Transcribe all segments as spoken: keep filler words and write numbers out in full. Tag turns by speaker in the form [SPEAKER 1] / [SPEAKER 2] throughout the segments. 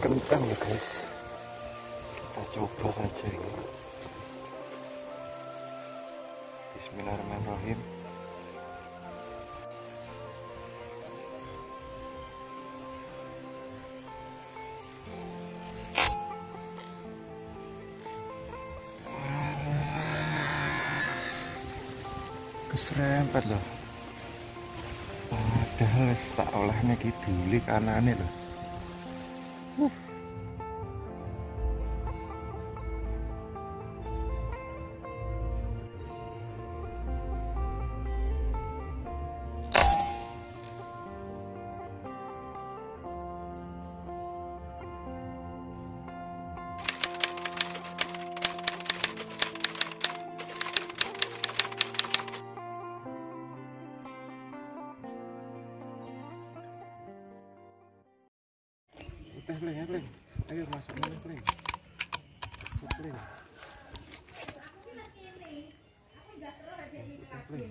[SPEAKER 1] kencang ya guys. Kita coba saja ini. Bismillahirrahmanirrahim. Keserempet loh. Padahal tak olehnya kiduli kanane loh. Uh. Teh Pleng, ya Pleng. Ayo masuk mana Pleng? Masuk Pleng. Teh Pleng.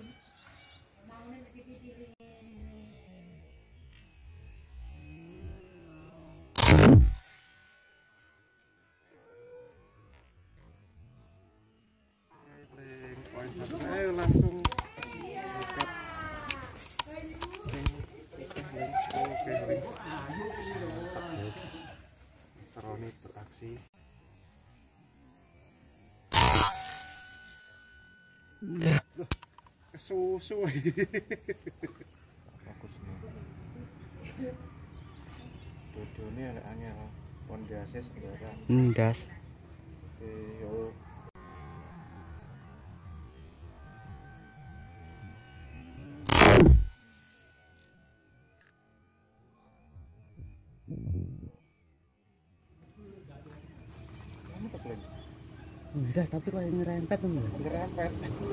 [SPEAKER 1] Ayo Pleng, poin satu. Ayo langsung. Oke Pleng. Teroni beraksi. Loh, kesusu. Fokusnya. Dodone ada angel. Pondase segala.
[SPEAKER 2] Ndas.
[SPEAKER 1] Oke, yo.
[SPEAKER 2] Ndas tapi kok nyerempet tuh.
[SPEAKER 1] Nyerempet.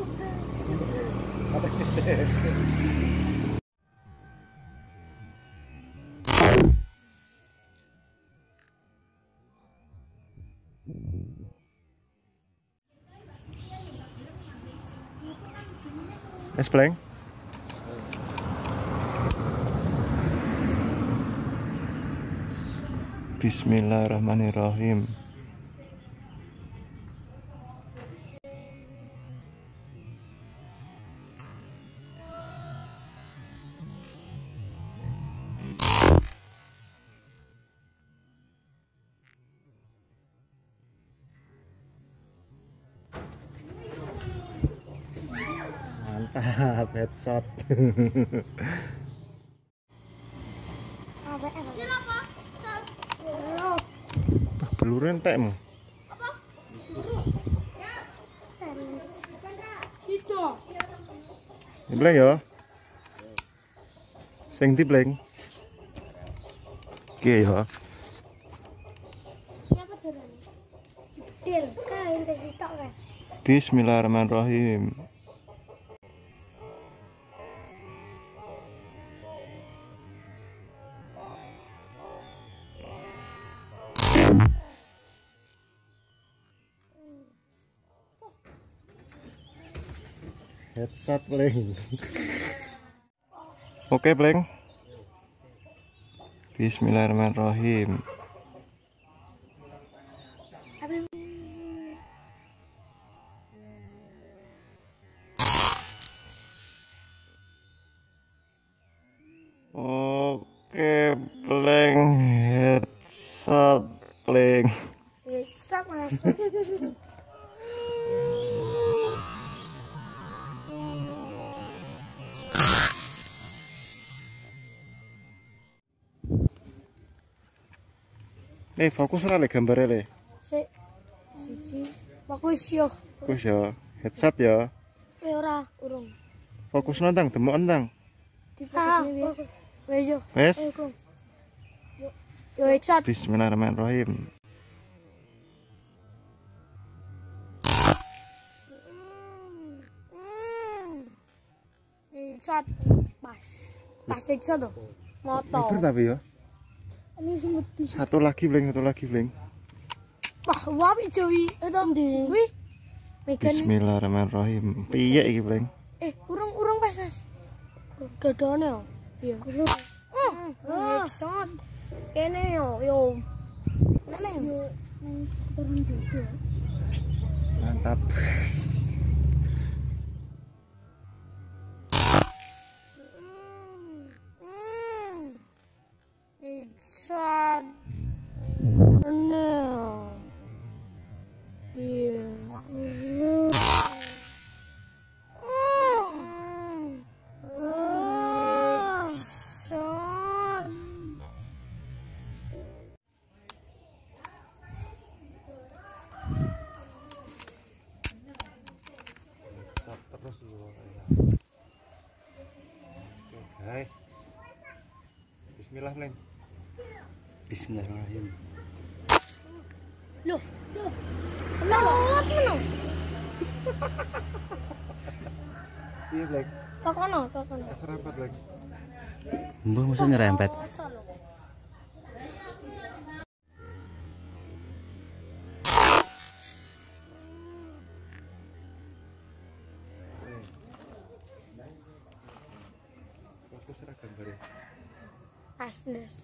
[SPEAKER 1] Es Pleng. Bismillahirrahmanirrahim. Mantap, headshot. Peluru entekmu. Ini Pleng ya. Sing ndi Pleng? Oke ya. Bismillahirrahmanirrahim. Headshot Pleng. Oke Pleng. Bismillahirrahmanirrahim. Oke Pleng, headshot Pleng.
[SPEAKER 3] Headshot masuk.
[SPEAKER 1] Eh fokus ora le gambare le.
[SPEAKER 3] Sik. Siji. Fokus yo.
[SPEAKER 1] Fokus ya. Headshot ya.
[SPEAKER 3] Eh ora, urung.
[SPEAKER 1] Fokus nantang, demok entang.
[SPEAKER 3] Difokus piye? Wes yo.
[SPEAKER 1] Wes.
[SPEAKER 3] Yo. Yo headshot.
[SPEAKER 1] Bismillahirrahmanirrahim.
[SPEAKER 3] Headshot. Pas. Pas headshot tuh. Moto.
[SPEAKER 1] Lebar tapi ya.
[SPEAKER 3] Ini semut.
[SPEAKER 1] Satu lagi Pleng, satu lagi Pleng.
[SPEAKER 3] Wah, wapi cuy. Itu ndi? Wih. Megan.
[SPEAKER 1] Bismillahirrahmanirrahim. Piye iki Pleng?
[SPEAKER 3] Eh, urung-urung pas, Mas. Dodone yo. Iya. Oh, headshot. Kene yo, yo. Mana ya? Turun dulu.
[SPEAKER 1] Mantap.
[SPEAKER 3] Iksan. No. Iya.
[SPEAKER 1] Terus dulu. Oke guys. Bismillah, Leng.
[SPEAKER 2] Bismillahirrahmanirrahim.
[SPEAKER 3] Loh, loh. Menang, menang.
[SPEAKER 1] Iya, Leng.
[SPEAKER 3] Kokono, kokono.
[SPEAKER 1] Keserapat, Leng.
[SPEAKER 2] Mbah masa nyerempet.
[SPEAKER 1] Fokus ra gambare.
[SPEAKER 3] Asnes.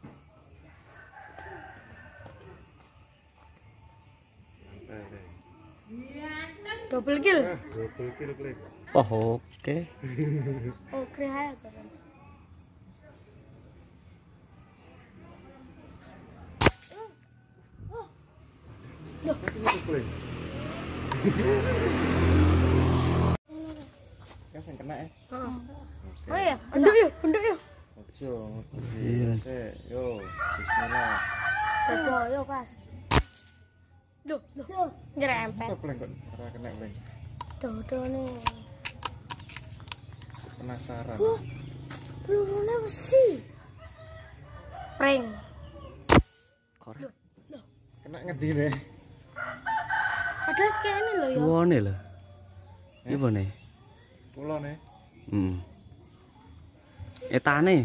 [SPEAKER 1] Santai, Leng.
[SPEAKER 3] Double kill.
[SPEAKER 1] Ah, double kill, Leng.
[SPEAKER 2] Oh, oke.
[SPEAKER 3] Oh, keren kan.
[SPEAKER 1] Leng. Ya sing kena ya.
[SPEAKER 3] Heeh. Oh iya,unduk yuk, unduk yuk.
[SPEAKER 1] Ojo,
[SPEAKER 2] Iya.
[SPEAKER 1] sik. Yo, bismillah.
[SPEAKER 3] Dodo, yo pas. Duh, duh. Nyerempet.
[SPEAKER 1] Stop, Leng, kok ora kena, Leng.
[SPEAKER 3] Dodo nih.
[SPEAKER 1] Penasaran.
[SPEAKER 3] Pelurune besi. Prank.
[SPEAKER 2] Korek.
[SPEAKER 1] Kena ngendi nih?
[SPEAKER 3] Ada sekene lho ya.
[SPEAKER 2] Suwone lho. Ibu nih.
[SPEAKER 1] Kula nih.
[SPEAKER 2] Hmm. Etane.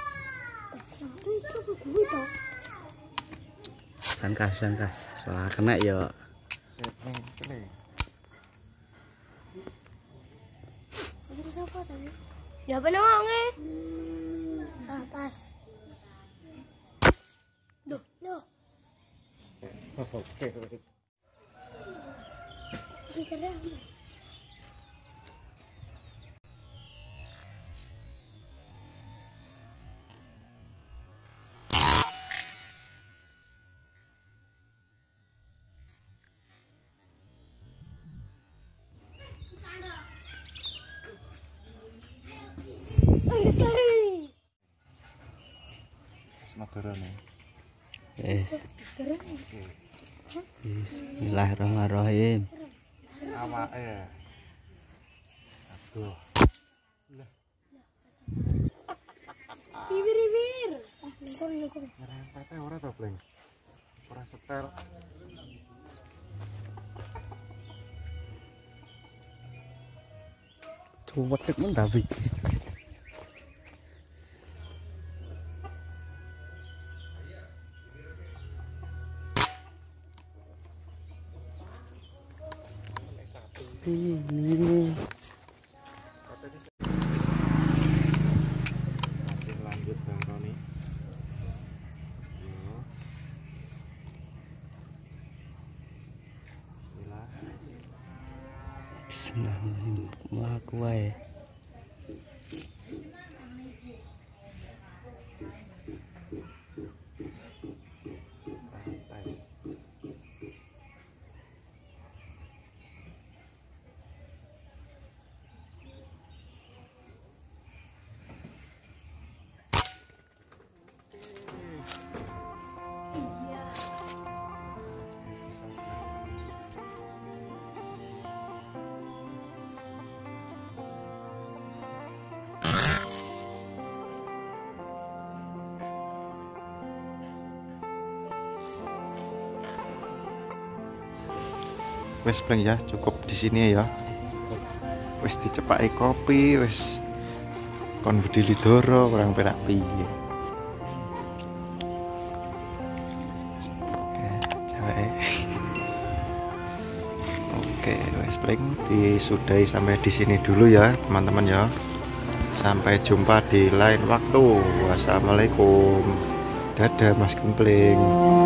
[SPEAKER 3] Itu kuwi to.
[SPEAKER 2] Sankas, sankas. Salah kena ya.
[SPEAKER 1] Sip, Leng, kene.
[SPEAKER 3] Itu siapa tadi? Ya bener wonge. Ah, pas. Duh, loh.
[SPEAKER 1] Oke, wis.
[SPEAKER 3] Ini keren.
[SPEAKER 1] Madara nih.
[SPEAKER 2] Yes. Bismillahirrahmanirrahim.
[SPEAKER 1] Awake. Aduh.
[SPEAKER 3] Bibir-bibir. Ah, ngkon ngkon.
[SPEAKER 1] Nyerempet ora to, Bleng? Ora setel.
[SPEAKER 2] Cuwet men tapi. Ini
[SPEAKER 1] Masih lanjut Bang Roni. Yo. Bismillah.
[SPEAKER 2] Bismillahirrahmanirrahim. Mlaku wae.
[SPEAKER 1] Santai. Wes Bleng ya, cukup di sini ya. Wes dicepaki kopi, wes kon bedili doro kurang perak piye. Oke, cewek. Oke, wes Bleng disudahi sampai di sini dulu ya, teman-teman ya. Sampai jumpa di lain waktu. Wassalamualaikum. Dadah Mas Kempling.